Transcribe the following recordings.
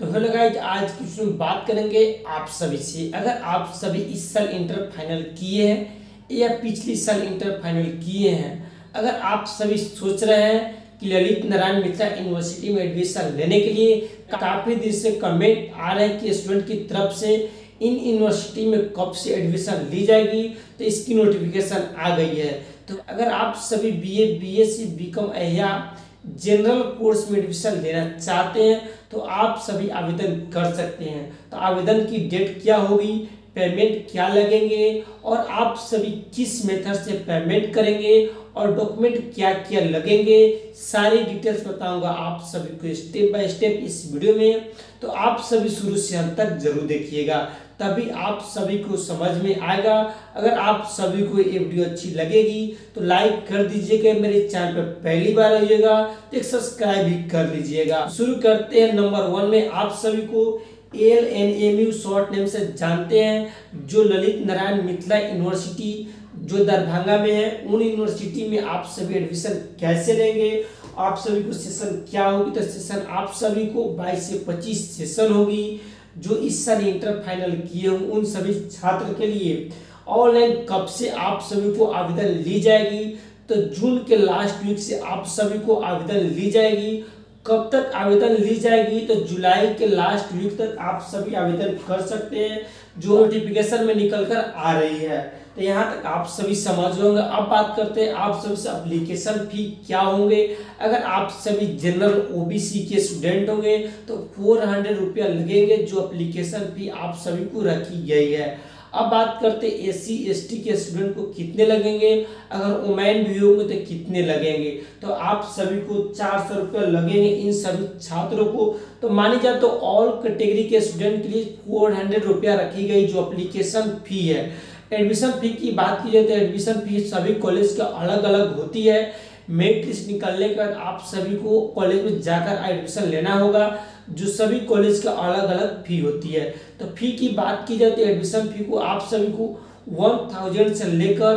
तो hello guys, आज की वीडियो में बात करेंगे आप सभी से। अगर आप सभी इस साल इंटर फाइनल किए हैं या पिछली साल इंटर फाइनल किए हैं, अगर आप सभी सोच रहे हैं कि ललित नारायण मिथिला यूनिवर्सिटी में एडमिशन लेने के लिए काफ़ी दिन से कमेंट आ रहे हैं कि स्टूडेंट की तरफ से इन यूनिवर्सिटी में कब से एडमिशन ली जाएगी, तो इसकी नोटिफिकेशन आ गई है। तो अगर आप सभी बीए, बीएससी, बीकॉम या जनरल कोर्स में एडमिशन लेना चाहते हैं तो आप सभी आवेदन कर सकते हैं। तो आवेदन की डेट क्या होगी, पेमेंट क्या लगेंगे और आप सभी किस मेथड से पेमेंट करेंगे और डॉक्यूमेंट क्या क्या लगेंगे, सारी डिटेल्स बताऊंगा आप सभी को स्टेप बाय स्टेप इस वीडियो में। तो आप सभी शुरू से अंत तक जरूर देखिएगा, तभी आप सभी को समझ में आएगा। अगर आप सभी को ये वीडियो अच्छी लगेगी तो लाइक कर दीजिएगा, मेरे चैनल पर पहली बार आइएगा तो एक सब्सक्राइब भी कर लीजिएगा। शुरू करते हैं। नंबर 1 में आप सभी को ALNMU शॉर्ट नेम से जानते हैं, जो ललित नारायण मिथिला यूनिवर्सिटी जो दरभंगा में है, उन यूनिवर्सिटी में आप सभी एडमिशन कैसे लेंगे, आप सभी को सेशन क्या होगी। तो सेशन आप सभी को 22 से 25 सेशन होगी। जो इस साल इंटर फाइनल किए हों उन सभी छात्र के लिए ऑनलाइन कब से आप सभी को आवेदन ली जाएगी, तो जून के लास्ट वीक से आप सभी को आवेदन ली जाएगी। कब तक आवेदन ली जाएगी, तो जुलाई के लास्ट वीक तक आप सभी आवेदन कर सकते हैं, जो नोटिफिकेशन में निकल कर आ रही है। तो यहाँ तक आप सभी समझ होंगे। अब बात करते हैं आप सभी से एप्लीकेशन फी क्या होंगे। अगर आप सभी जनरल ओबीसी के स्टूडेंट होंगे तो 400 रुपया लगेंगे, जो एप्लीकेशन फी आप सभी को रखी गई है। अब बात करते हैं SC ST के स्टूडेंट को कितने लगेंगे, अगर वुमेन भी होंगे तो कितने लगेंगे। तो आप सभी को 400 रुपया लगेंगे इन सभी छात्रों को। तो मानी जाए तो ऑल कैटेगरी के स्टूडेंट के लिए 400 रुपया रखी गई, जो एप्लीकेशन फी है। एडमिशन फी की बात की जाए तो एडमिशन फी सभी कॉलेज का अलग अलग होती है। मेरिट लिस्ट निकलने के बाद आप सभी को कॉलेज में जाकर एडमिशन लेना होगा, जो सभी कॉलेज का अलग अलग फी होती है। तो फी की बात की जाए तो एडमिशन फी को आप सभी को 1000 से लेकर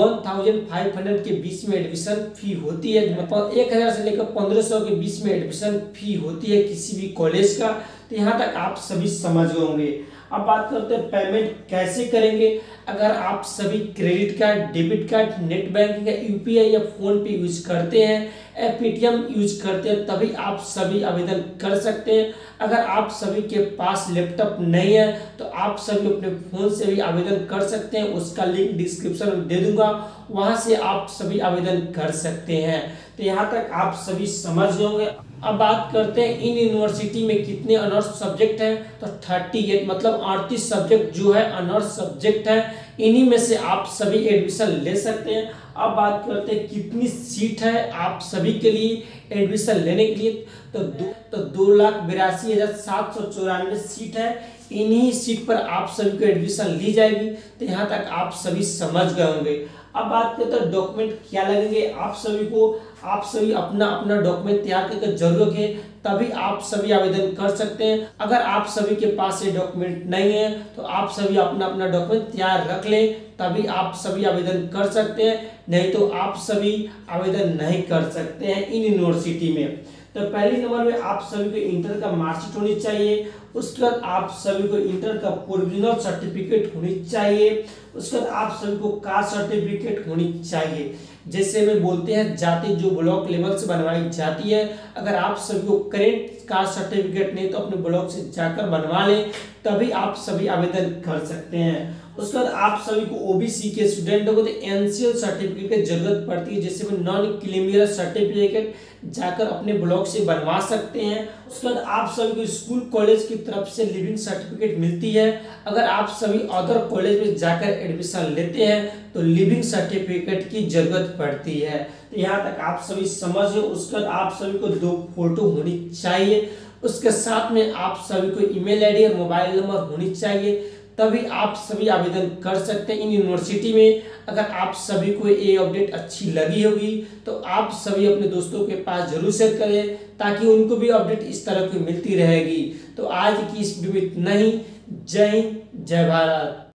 1500 के बीच में एडमिशन फी होती है। मतलब 1000 से लेकर 1500 के बीच में एडमिशन फी होती है किसी भी कॉलेज का। तो यहाँ तक आप सभी समझ गए होंगे। अब बात करते हैं पेमेंट कैसे करेंगे। अगर आप सभी credit card, debit card, net banking या UPI या फोन पे यूज करते हैं या पेटीएम यूज करते हैं, तभी आप सभी आवेदन कर सकते हैं। अगर आप सभी के पास लैपटॉप नहीं है तो आप सभी अपने फोन से भी आवेदन कर सकते हैं, उसका लिंक डिस्क्रिप्शन में दे दूंगा, वहां से आप सभी आवेदन कर सकते हैं। तो यहाँ तक आप सभी समझ गए होंगे। अब बात करते हैं इन यूनिवर्सिटी में कितने ऑनर्स सब्जेक्ट हैं। तो 38 मतलब 38 सब्जेक्ट जो है ऑनर्स सब्जेक्ट है, इन्हीं में से आप सभी एडमिशन ले सकते हैं। अब बात करते हैं कितनी सीट है आप सभी के लिए एडमिशन लेने के लिए। तो 2,82,794 सीट है, इन्हीं सीट पर आप सभी को एडमिशन ली जाएगी। तो यहाँ तक आप सभी समझ गए होंगे। अब बात करते हैं डॉक्यूमेंट क्या लगेंगे आप सभी को। आप सभी अपना अपना डॉक्यूमेंट तैयार करके जरूर रखें, तभी आप सभी आवेदन कर सकते हैं। अगर आप सभी के पास ये डॉक्यूमेंट नहीं है तो आप सभी अपना अपना डॉक्यूमेंट तैयार रख लें, तभी आप सभी आवेदन कर सकते हैं, नहीं तो आप सभी आवेदन नहीं कर सकते हैं इन यूनिवर्सिटी में। तो पहले नंबर में आप सभी को इंटर का मार्कशीट होनी चाहिए। उसके बाद आप सभी को इंटर का प्रोविजनल सर्टिफिकेट होनी चाहिए। उसके बाद आप सभी को कास्ट सर्टिफिकेट होनी चाहिए। जैसे में बोलते हैं जाति, जो ब्लॉक लेवल से बनवाई जाती है। अगर आप सभी को करेंट कास्ट सर्टिफिकेट नहीं तो अपने ब्लॉक से जाकर बनवा लें, तभी आप सभी आवेदन कर सकते हैं। उसके बाद आप सभी को ओबीसी के स्टूडेंटों को तो NCL सर्टिफिकेट की जरूरत पड़ती है, जैसे में नॉन क्रीमिनल सर्टिफिकेट जाकर अपने ब्लॉक से बनवा सकते हैं। उसके बाद आप सभी को स्कूल कॉलेज की तरफ से लिविंग सर्टिफिकेट मिलती है। अगर आप सभी अदर कॉलेज में जाकर एडमिशन लेते हैं तो लिविंग सर्टिफिकेट की जरूरत पड़ती है। तो यहाँ तक आप सभी समझ लो। उसके बाद आप सभी को 2 फोटो होनी चाहिए। उसके साथ में आप सभी को ईमेल आईडी और मोबाइल नंबर होनी चाहिए, तभी आप सभी आवेदन कर सकते हैं इन यूनिवर्सिटी में। अगर आप सभी को ये अपडेट अच्छी लगी होगी तो आप सभी अपने दोस्तों के पास जरूर शेयर करें, ताकि उनको भी अपडेट इस तरह की मिलती रहेगी। तो आज की इस वीडियो में इतना ही। जय हिंद, जय भारत।